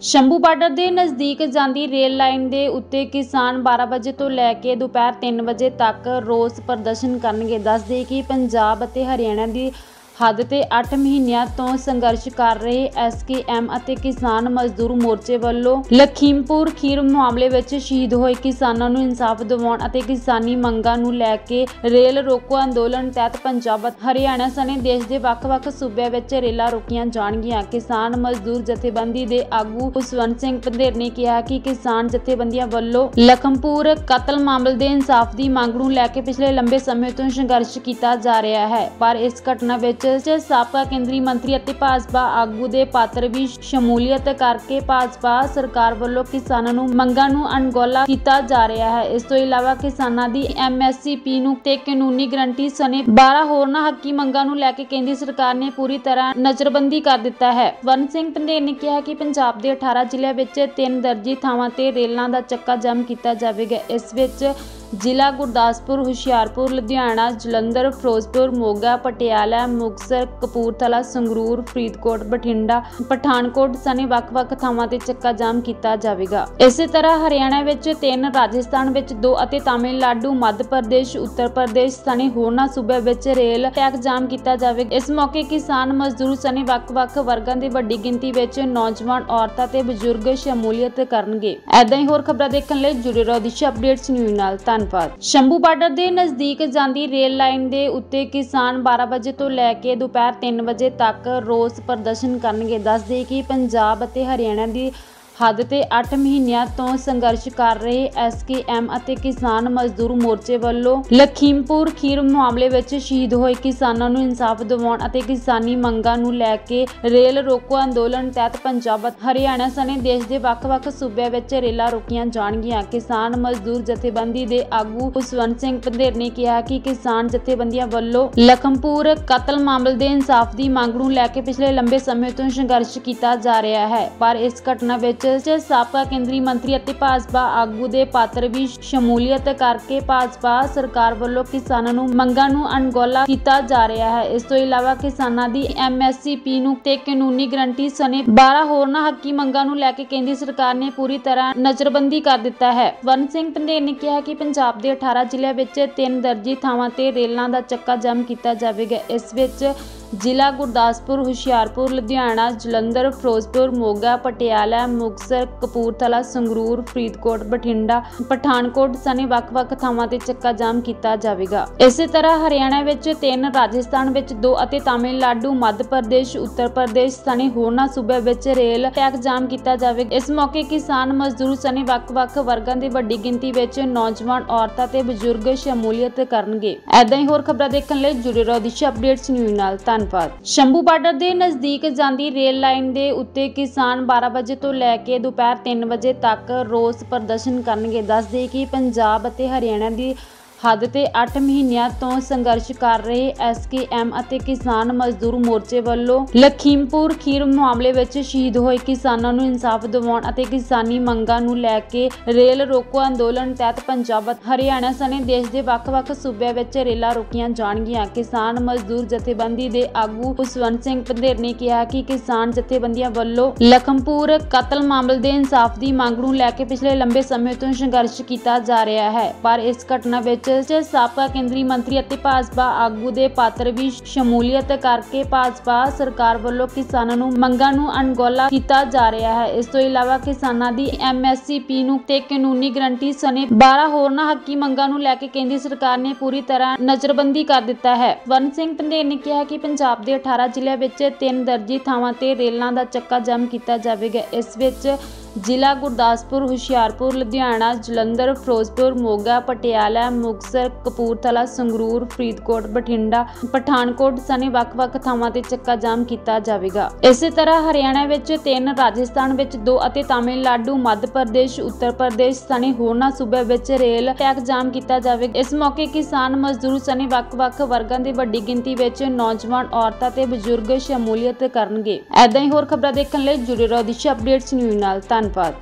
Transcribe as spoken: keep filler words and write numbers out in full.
Shambhu border ਦੇ ਨਜ਼ਦੀਕ ਜਾਂਦੀ ਰੇਲ ਲਾਈਨ ਦੇ ਉੱਤੇ ਕਿਸਾਨ ਬਾਰਾਂ ਵਜੇ ਤੋਂ ਲੈ ਕੇ ਦੁਪਹਿਰ ਤਿੰਨ ਵਜੇ ਤੱਕ ਰੋਸ ਪ੍ਰਦਰਸ਼ਨ ਕਰਨਗੇ। ਦੱਸ ਦੇਈਏ ਕਿ ਪੰਜਾਬ ਅਤੇ ਹਰਿਆਣਾ ਦੀ ਹੱਦ ਤੇ ਅੱਠ ਮਹੀਨਿਆਂ ਤੋਂ ਸੰਘਰਸ਼ ਕਰ ਰਹੇ ਐਸ ਕੇ ਐਮ ਅਤੇ ਕਿਸਾਨ ਮਜ਼ਦੂਰ ਮੋਰਚੇ ਵੱਲੋਂ ਲਖੀਮਪੁਰ ਖੀਰ ਮਾਮਲੇ ਵਿੱਚ ਸ਼ਹੀਦ ਹੋਏ ਕਿਸਾਨਾਂ ਨੂੰ ਇਨਸਾਫ ਦਿਵਾਉਣ ਅਤੇ ਕਿਸਾਨੀ ਮੰਗਾਂ ਨੂੰ ਲੈ ਕੇ ਰੇਲ ਰੋਕੋ ਅੰਦੋਲਨ ਤਹਿਤ ਪੰਜਾਬ ਹਰਿਆਣਾ ਸਣੇ ਦੇਸ਼ ਦੇ ਵੱਖ-ਵੱਖ ਸੂਬਿਆਂ ਵਿੱਚ ਰੇਲਾਂ ਰੋਕੀਆਂ ਜਾਣਗੀਆਂ। ਕਿਸਾਨ ਮਜ਼ਦੂਰ ਜਥੇਬੰਦੀ ਦੇ ਆਗੂ ਕੁਸ਼ਵੰਤ ਸਿੰਘ ਪੰਧੇਰ ਨੇ ਕਿਹਾ ਕਿ ਕਿਸਾਨ ਜਥੇਬੰਦੀਆਂ ਵੱਲੋਂ ਲਖੀਮਪੁਰ ਕਤਲ ਮਾਮਲੇ ਦੇ ਇਨਸਾਫ ਦੀ ਮੰਗ ਨੂੰ ਲੈ ਕੇ ਪਿਛਲੇ ਲੰਬੇ ਸਮੇਂ ਤੋਂ ਸੰਘਰਸ਼ ਕੀਤਾ ਜਾ ਰਿਹਾ ਹੈ, ਪਰ ਇਸ ਘਟਨਾ ਵਿੱਚ ਸਾਬਕਾ ਕੇਂਦਰੀ ਮੰਤਰੀ ਅਤੇ ਭਾਜਪਾ ਆਗੂ ਦੇ ਪਾਤਰ ਵੀ ਸ਼ਮੂਲੀਅਤ ਕਰਕੇ ਭਾਜਪਾ ਸਰਕਾਰ ਵੱਲੋਂ ਕਿਸਾਨਾਂ ਨੂੰ ਮੰਗਾਂ ਨੂੰ ਅਣਗੌਲਾ ਕੀਤਾ ਜਾ ਰਿਹਾ ਹੈ। ਇਸ ਤੋਂ ਇਲਾਵਾ ਕਿਸਾਨਾਂ ਦੀ ਐਮ ਐਸ ਪੀ ਨੂੰ ਤੇ ਕਾਨੂੰਨੀ ਗਰੰਟੀ ਸਣੇ ਬਾਰਾਂ ਹੋਰਨਾਂ ਹੱਕੀ ਮੰਗਾਂ ਨੂੰ ਲੈ ਕੇ ਕੇਂਦਰ ਸਰਕਾਰ ਨੇ ਪੂਰੀ ਤਰ੍ਹਾਂ ਨਜ਼ਰਬੰਦੀ ਕਰ ਦਿੱਤਾ ਹੈ। ਵਨ ਸਿੰਘ ਪੰਧੇਰ ਨੇ ਕਿਹਾ ਕਿ ਪੰਜਾਬ ਦੇ ਅਠਾਰਾਂ ਜ਼ਿਲ੍ਹਿਆਂ ਵਿੱਚ ਤਿੰਨ ਦਰਜੀ ਥਾਵਾਂ ਤੇ ਰੇਲਾਂ ਦਾ ਚੱਕਾ ਜਾਮ ਕੀਤਾ ਜਾਵੇਗਾ। ਇਸ ਵਿੱਚ ਜ਼ਿਲ੍ਹਾ ਗੁਰਦਾਸਪੁਰ, ਹੁਸ਼ਿਆਰਪੁਰ, ਲੁਧਿਆਣਾ, ਜਲੰਧਰ, ਫਿਰੋਜ਼ਪੁਰ, ਮੋਗਾ, ਪਟਿਆਲਾ, ਮੁਕਤਸਰ, ਕਪੂਰਥਲਾ, ਸੰਗਰੂਰ, ਫਰੀਦਕੋਟ, ਬਠਿੰਡਾ, ਪਠਾਨਕੋਟ ਸਣੇ ਵੱਖ-ਵੱਖ ਥਾਵਾਂ ਤੇ ਚੱਕਾ ਜਾਮ ਕੀਤਾ ਜਾਵੇਗਾ। ਇਸੇ ਤਰ੍ਹਾਂ ਹਰਿਆਣਾ ਵਿੱਚ ਤਿੰਨ, ਰਾਜਸਥਾਨ ਵਿੱਚ ਦੋ ਅਤੇ ਤਾਮਿਲਨਾਡੂ, ਮੱਧ ਪ੍ਰਦੇਸ਼, ਉੱਤਰ ਪ੍ਰਦੇਸ਼ ਸਣੇ ਹੋਰਨਾਂ ਸੂਬਿਆਂ ਵਿੱਚ ਰੇਲ ਟਰੈਕ ਜਾਮ ਕੀਤਾ ਜਾਵੇਗਾ। ਇਸ ਮੌਕੇ ਕਿਸਾਨ ਮਜ਼ਦੂਰ ਸਣੇ ਵੱਖ-ਵੱਖ ਵਰਗਾਂ ਦੀ ਵੱਡੀ ਗਿਣਤੀ ਵਿੱਚ ਨੌਜਵਾਨ, ਔਰਤਾਂ ਤੇ ਬਜ਼ੁਰਗ ਸ਼ਮੂਲੀਅਤ ਕਰਨਗੇ। ਏਦਾਂ ਹੀ ਹੋਰ ਖਬਰਾਂ ਦੇਖਣ ਲਈ ਜੁੜੇ ਰਹੋ ਦਿਸ਼ਾ ਅਪਡੇਟਸ ਨਿਊਜ਼ ਨਾਲ। ਸ਼ੰਭੂ ਬਾਰਡਰ ਦੇ ਨਜ਼ਦੀਕ ਜਾਂਦੀ ਰੇਲ ਲਾਈਨ ਦੇ ਉੱਤੇ ਕਿਸਾਨ ਬਾਰਾਂ ਵਜੇ ਤੋਂ ਲੈ ਕੇ ਦੁਪਹਿਰ ਤਿੰਨ ਵਜੇ ਤੱਕ ਰੋਸ ਪ੍ਰਦਰਸ਼ਨ ਕਰਨਗੇ। ਦੱਸ ਦੇਈਏ ਕਿ ਪੰਜਾਬ ਅਤੇ ਹਰਿਆਣਾ ਦੀ ਹੱਦ ਤੇ ਅੱਠ ਮਹੀਨਿਆਂ ਤੋਂ ਸੰਘਰਸ਼ ਕਰ ਰਹੇ ਐਸ ਕੇ ਐਮ ਅਤੇ ਕਿਸਾਨ ਮਜ਼ਦੂਰ ਮੋਰਚੇ ਵੱਲੋਂ ਲਖੀਮਪੁਰ ਖੀਰ ਮਾਮਲੇ ਵਿੱਚ ਸ਼ਹੀਦ ਹੋਏ ਕਿਸਾਨਾਂ ਨੂੰ ਇਨਸਾਫ ਦਿਵਾਉਣ ਅਤੇ ਕਿਸਾਨੀ ਮੰਗਾਂ ਨੂੰ ਲੈ ਕੇ ਰੇਲ ਰੋਕੋ ਅੰਦੋਲਨ ਤਹਿਤ ਪੰਜਾਬ ਹਰਿਆਣਾ ਸਣੇ ਦੇਸ਼ ਦੇ ਵੱਖ-ਵੱਖ ਸੂਬਿਆਂ ਵਿੱਚ ਰੇਲਾਂ ਰੋਕੀਆਂ ਜਾਣਗੀਆਂ। ਕਿਸਾਨ ਮਜ਼ਦੂਰ ਜਥੇਬੰਦੀ ਦੇ ਆਗੂ ਕੁਸ਼ਵੰਤ ਸਿੰਘ ਪੰਧੇਰ ਨੇ ਕਿਹਾ ਕਿ ਕਿਸਾਨ ਜਥੇਬੰਦੀਆਂ ਵੱਲੋਂ ਲਖੀਮਪੁਰ ਕਤਲ ਮਾਮਲੇ ਦੇ ਇਨਸਾਫ ਦੀ ਮੰਗ ਨੂੰ ਲੈ ਕੇ ਪਿਛਲੇ ਲੰਬੇ ਸਮੇਂ ਤੋਂ ਸੰਘਰਸ਼ ਕੀਤਾ ਜਾ ਰਿਹਾ ਹੈ, ਪਰ ਇਸ ਘਟਨਾ ਵਿੱਚ ਸਾਬਕਾ ਕੇਂਦਰੀ ਮੰਤਰੀ ਅਤੇ ਭਾਜਪਾ ਆਗੂ ਦੇ ਪਾਤਰ ਵੀ ਸ਼ਮੂਲੀਅਤ ਕਰਕੇ ਭਾਜਪਾ ਸਰਕਾਰ ਵੱਲੋਂ ਕਿਸਾਨਾਂ ਨੂੰ ਮੰਗਾਂ ਨੂੰ ਅਣਗੌਲਾ ਕੀਤਾ ਜਾ ਰਿਹਾ ਹੈ। ਇਸ ਤੋਂ ਇਲਾਵਾ ਕਿਸਾਨਾਂ ਦੀ ਐਮ ਐਸ ਪੀ ਨੂੰ ਤੇ ਕਾਨੂੰਨੀ ਗਰੰਟੀ ਸਣੇ ਬਾਰਾਂ ਹੋਰਨਾਂ ਹੱਕੀ ਮੰਗਾਂ ਨੂੰ ਲੈ ਕੇ ਕੇਂਦਰ ਸਰਕਾਰ ਨੇ ਪੂਰੀ ਤਰ੍ਹਾਂ ਨਜ਼ਰਬੰਦੀ ਕਰ ਦਿੱਤਾ ਹੈ। ਵਨ ਸਿੰਘ ਪੰਧੇਰ ਨੇ ਕਿਹਾ ਕਿ ਪੰਜਾਬ ਦੇ ਅਠਾਰਾਂ ਜ਼ਿਲ੍ਹਿਆਂ ਵਿੱਚ ਤਿੰਨ ਦਰਜੀ ਥਾਵਾਂ ਤੇ ਰੇਲਾਂ ਦਾ ਚੱਕਾ ਜਾਮ ਕੀਤਾ ਜਾਵੇਗਾ। ਇਸ ਵਿੱਚ ਜ਼ਿਲ੍ਹਾ ਗੁਰਦਾਸਪੁਰ, ਹੁਸ਼ਿਆਰਪੁਰ, ਲੁਧਿਆਣਾ, ਜਲੰਧਰ, ਫਿਰੋਜ਼ਪੁਰ, ਮੋਗਾ, ਪਟਿਆਲਾ, ਮੁਕਤਸਰ, ਕਪੂਰਥਲਾ, ਸੰਗਰੂਰ, ਫਰੀਦਕੋਟ, ਬਠਿੰਡਾ, ਪਠਾਨਕੋਟ ਸਣੇ ਵੱਖ-ਵੱਖ ਥਾਵਾਂ ਤੇ ਚੱਕਾ ਜਾਮ ਕੀਤਾ ਜਾਵੇਗਾ। ਇਸੇ ਤਰ੍ਹਾਂ ਹਰਿਆਣਾ ਵਿੱਚ ਤਿੰਨ, ਰਾਜਸਥਾਨ ਵਿੱਚ ਦੋ ਅਤੇ ਤਾਮਿਲਨਾਡੂ, ਮੱਧ ਪ੍ਰਦੇਸ਼, ਉੱਤਰ ਪ੍ਰਦੇਸ਼ ਸਣੇ ਹੋਰਨਾਂ ਸੂਬਿਆਂ ਵਿੱਚ ਰੇਲ ਟਰੈਕ ਜਾਮ ਕੀਤਾ ਜਾਵੇਗਾ। ਇਸ ਮੌਕੇ ਕਿਸਾਨ ਮਜ਼ਦੂਰ ਸਣੇ ਵੱਖ-ਵੱਖ ਵਰਗਾਂ ਦੀ ਵੱਡੀ ਗਿਣਤੀ ਵਿੱਚ ਨੌਜਵਾਨ, ਔਰਤਾਂ ਤੇ ਬਜ਼ੁਰਗ ਸ਼ਮੂਲੀਅਤ ਕਰਨਗੇ। ਏਦਾਂ ਹੀ ਹੋਰ ਖਬਰਾਂ ਦੇਖਣ ਲਈ ਜੁੜੇ ਰਹੋ ਦਿਸ਼ਾ ਅਪਡੇਟਸ ਨਿਊਜ਼ ਨਾਲ। ਸ਼ੰਭੂ ਬਾਰਡਰ ਦੇ ਨਜ਼ਦੀਕ ਜਾਂਦੀ ਰੇਲ ਲਾਈਨ ਦੇ ਉੱਤੇ ਕਿਸਾਨ ਬਾਰਾਂ ਵਜੇ ਤੋਂ ਲੈ ਕੇ ਦੁਪਹਿਰ ਤਿੰਨ ਵਜੇ ਤੱਕ ਰੋਸ ਪ੍ਰਦਰਸ਼ਨ ਕਰਨਗੇ। ਦੱਸ ਦੇਈਏ ਕਿ ਪੰਜਾਬ ਅਤੇ ਹਰਿਆਣਾ ਦੀ ਹੱਦ ਤੇ ਅੱਠ ਮਹੀਨਿਆਂ ਤੋਂ ਸੰਘਰਸ਼ ਕਰ ਰਹੇ ਐਸ ਕੇ ਐਮ ਅਤੇ ਕਿਸਾਨ ਮਜ਼ਦੂਰ ਮੋਰਚੇ ਵੱਲੋਂ ਲਖੀਮਪੁਰ ਖੀਰ ਮਾਮਲੇ ਵਿੱਚ ਸ਼ਹੀਦ ਹੋਏ ਕਿਸਾਨਾਂ ਨੂੰ ਇਨਸਾਫ ਦਿਵਾਉਣ ਅਤੇ ਕਿਸਾਨੀ ਮੰਗਾਂ ਨੂੰ ਲੈ ਕੇ ਰੇਲ ਰੋਕੋ ਅੰਦੋਲਨ ਤਹਿਤ ਪੰਜਾਬ ਹਰਿਆਣਾ ਸਣੇ ਦੇਸ਼ ਦੇ ਵੱਖ-ਵੱਖ ਸੂਬਿਆਂ ਵਿੱਚ ਰੇਲਾਂ ਰੋਕੀਆਂ ਜਾਣਗੀਆਂ। ਕਿਸਾਨ ਮਜ਼ਦੂਰ ਜਥੇਬੰਦੀ ਦੇ ਆਗੂ ਕੁਸ਼ਵੰਤ ਸਿੰਘ ਪੰਧੇਰ ਨੇ ਕਿਹਾ ਕਿ ਕਿਸਾਨ ਜਥੇਬੰਦੀਆਂ ਵੱਲੋਂ ਲਖੀਮਪੁਰ ਕਤਲ ਮਾਮਲੇ ਦੇ ਇਨਸਾਫ ਦੀ ਮੰਗ ਨੂੰ ਲੈ ਕੇ ਪਿਛਲੇ ਲੰਬੇ ਸਮੇਂ ਤੋਂ ਸੰਘਰਸ਼ ਕੀਤਾ ਜਾ ਰਿਹਾ ਹੈ, ਪਰ ਇਸ ਘਟਨਾ ਵਿੱਚ ਸਾਬਕਾ ਕੇਂਦਰੀ ਮੰਤਰੀ ਅਤੇ ਭਾਜਪਾ ਆਗੂ ਦੇ ਪਾਤਰ ਵੀ ਸ਼ਮੂਲੀਅਤ ਕਰਕੇ ਭਾਜਪਾ ਸਰਕਾਰ ਵੱਲੋਂ ਕਿਸਾਨਾਂ ਨੂੰ ਮੰਗਾਂ ਨੂੰ ਅਣਗੌਲਾ ਕੀਤਾ ਜਾ ਰਿਹਾ ਹੈ। ਇਸ ਤੋਂ ਇਲਾਵਾ ਕਿਸਾਨਾਂ ਦੀ ਐਮ ਐਸ ਪੀ ਨੂੰ ਤੇ ਕਾਨੂੰਨੀ ਗਰੰਟੀ ਸਣੇ ਬਾਰਾਂ ਹੋਰਨਾਂ ਹੱਕੀ ਮੰਗਾਂ ਨੂੰ ਲੈ ਕੇ ਕੇਂਦਰ ਸਰਕਾਰ ਨੇ ਪੂਰੀ ਤਰ੍ਹਾਂ ਨਜ਼ਰਬੰਦੀ ਕਰ ਦਿੱਤਾ ਹੈ। ਵਨ ਸਿੰਘ ਪੰਧੇਰ ਨੇ ਕਿਹਾ ਕਿ ਪੰਜਾਬ ਦੇ ਅਠਾਰਾਂ ਜ਼ਿਲ੍ਹਿਆਂ ਵਿੱਚ ਤਿੰਨ ਦਰਜੀ ਥਾਵਾਂ ਤੇ ਰੇਲਾਂ ਦਾ ਚੱਕਾ ਜਾਮ ਕੀਤਾ ਜਾਵੇਗਾ। ਇਸ ਵਿੱਚ ਜ਼ਿਲ੍ਹਾ ਗੁਰਦਾਸਪੁਰ, ਹੁਸ਼ਿਆਰਪੁਰ, ਲੁਧਿਆਣਾ, ਜਲੰਧਰ, ਫਿਰੋਜ਼ਪੁਰ, ਮੋਗਾ, ਪਟਿਆਲਾ, ਮੁਕਤਸਰ, ਕਪੂਰਥਲਾ, ਸੰਗਰੂਰ, ਫਰੀਦਕੋਟ, ਬਠਿੰਡਾ, ਪਠਾਨਕੋਟ ਸਣੇ ਵੱਖ-ਵੱਖ ਥਾਵਾਂ ਤੇ ਚੱਕਾ ਜਾਮ ਕੀਤਾ ਜਾਵੇਗਾ। ਇਸੇ ਤਰ੍ਹਾਂ ਹਰਿਆਣਾ ਵਿੱਚ ਤਿੰਨ, ਰਾਜਸਥਾਨ ਵਿੱਚ ਦੋ ਅਤੇ ਤਾਮਿਲਨਾਡੂ, ਮੱਧ ਪ੍ਰਦੇਸ਼, ਉੱਤਰ ਪ੍ਰਦੇਸ਼ ਸਣੇ ਹੋਰਨਾਂ ਸੂਬਿਆਂ ਵਿੱਚ ਰੇਲ ਟਰੈਕ ਜਾਮ ਕੀਤਾ ਜਾਵੇਗਾ। ਇਸ ਮੌਕੇ ਕਿਸਾਨ ਮਜ਼ਦੂਰ ਸਣੇ ਵੱਖ-ਵੱਖ ਵਰਗਾਂ ਦੀ ਵੱਡੀ ਗਿਣਤੀ ਵਿੱਚ ਨੌਜਵਾਨ, ਔਰਤਾਂ ਤੇ ਬਜ਼ੁਰਗ ਸ਼ਮੂਲੀਅਤ ਕਰਨਗੇ। ਏਦਾਂ ਹੀ ਹੋਰ ਖਬਰਾਂ ਦੇਖਣ ਲਈ ਜੁੜੇ ਰਹੋ ਦਿਸ਼ਾ ਅਪਡੇਟਸ ਨਿਊਜ਼ ਨਾਲ। ਧੰਨਵਾਦ।